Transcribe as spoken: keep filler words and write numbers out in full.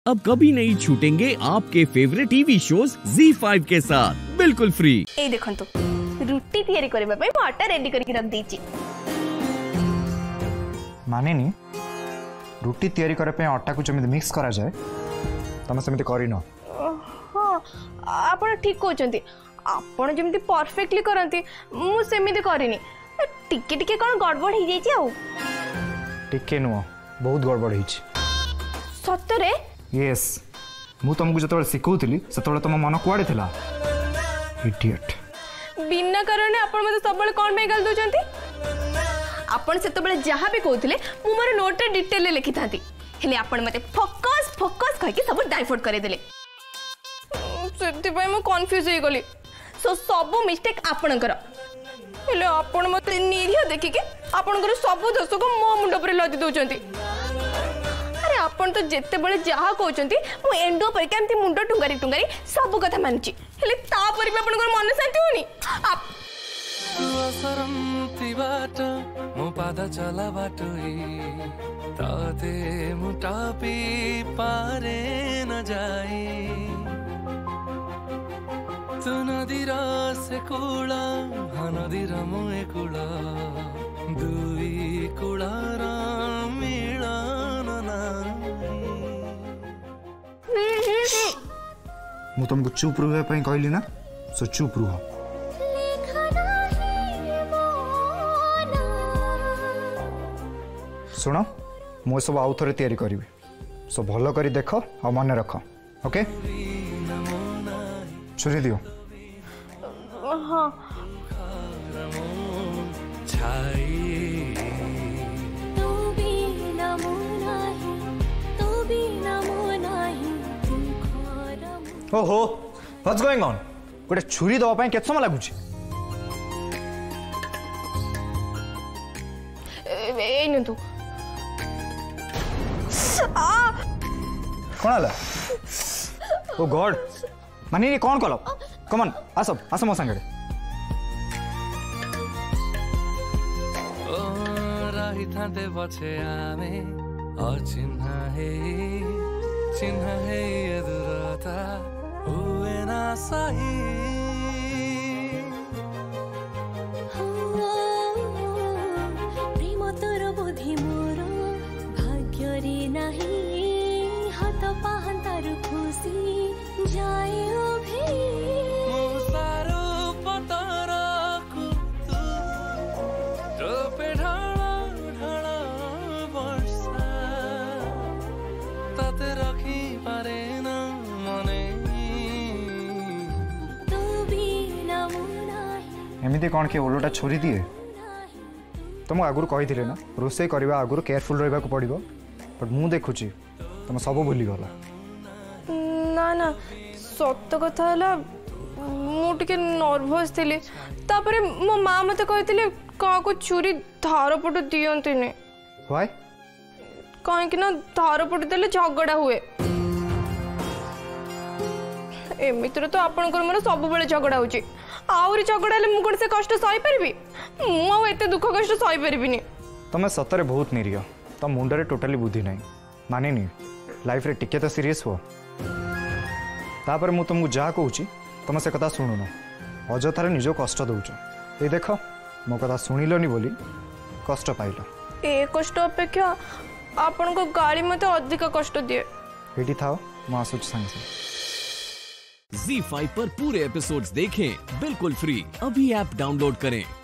अब कभी नहीं छूटेंगे आपके favourite TV shows Zee five के साथ बिल्कुल फ्री। ए देखंतु रुटी तैयारी करबा पई म आटा रेडी करके रख देची। माने नी रुटी तैयारी करे पे आटा को जमी मिक्स करा जाए तमे सेमिति करिनो। हां आपण ठीक कहउचंती, आपण जमिति परफेक्टली करंती मु सेमिति करिनी। टिके टिके कोन गड़बड़ हो जाई छी आ टिके नुओ बहुत गड़बड़ हिच सतरे। यस मु तुमको जतबे सिखौतली सेतबे तुम मन कुआडे थिला इडियट। बिना कारण आपण मते सबले कोन पे गल दोचंती। आपण सेतबे जहां भी कहउतले मु मोर नोट रे डिटेल ले लिखि थांती, हेले आपण मते फोकस फोकस कहि के सब डाइवर्ट करे देले। सेति पय म कंफ्यूज हो गली। सो सब मिस्टेक आपण कर, हेले आपण मते निरिया देखि के आपण कर सब दोष को मो मुंड पर लदी दोचंती। अरे आपण तो जेते बळे जहा कहउचंती मु एंडो पर केमती मुंड टुंगारी टुंगारी सब कथा मानची, हेले ता पर भी आपण को मन शांति होनी। आप असरंती बाट मो पादा चला बाटोई ताते मुटापी पारे न जाई तू नदीर से कूला नदीर मुए कूला दुई कूलार मिलन मु तुमको चुप रहे पे कहली ना, सो चुप रुह। सुन मु सब आउ थे तैयारी करी, सो भल करी देख आ मन रख। ओके छुरी दियो। हां ओहो व्हाट्स गोइंग ऑन? गोटे छुरी दवा पई केत समय लागुची? ए न तू आ कोन आला? ओ गॉड माने नी कोन कलो? कम ऑन आसो आसो मो संगडे। ओ रही थाते बचे आमे अचिन्हा हे चिन्हा हे दुरता हुए ना सही प्रेम तोर बोधि मोर भाग्य रे नहीं हाथ पाहंतार खुशी जाए ओ भी मुसारो पतर कुतु टोपे ढाला ढाला वर्षा ताते रखी पारे ना मने एमती कौन कि ओलोटा छोरी दिए? तुम आगुरी कही ना रोसे करवा आगुरी केयरफुल रहा पड़ो, बट मु देखुची तुम सब भूली गला। ना ना सत्य कथा है मु टिके नर्वस थी, तापरे मो माँ मते कहते क्या को छुरी धार पट दियंती ने। व्हाई? कहीं ना धार पट देले झगड़ा हुए। एमितिर तो आपनकर मोर सब बेले झगड़ा होची, आउरी झगड़ा ले मु कोन से कष्ट सही परबी? मु आ एते दुख कष्ट सही परबिनी। तमे सतरे बहुत निरीह, त मुंडरे टोटली बुद्धि नहीं माने नी लाइफ रे टिके तो सीरियस हो। तापर मु तुमको जा कहूची तुम से कथा सुनु न, अजथारे निजो कष्ट दउछ। ए देख मो कथा सुनिलोनी बोली कष्ट पाइलो। ए कष्ट अपेक्षा आपन को गाड़ी मते अधिक कष्ट दिए। एठी थाओ मु आसुच संग से। ज़ी फाइव पर पूरे एपिसोड्स देखें बिल्कुल फ्री। अभी ऐप डाउनलोड करें।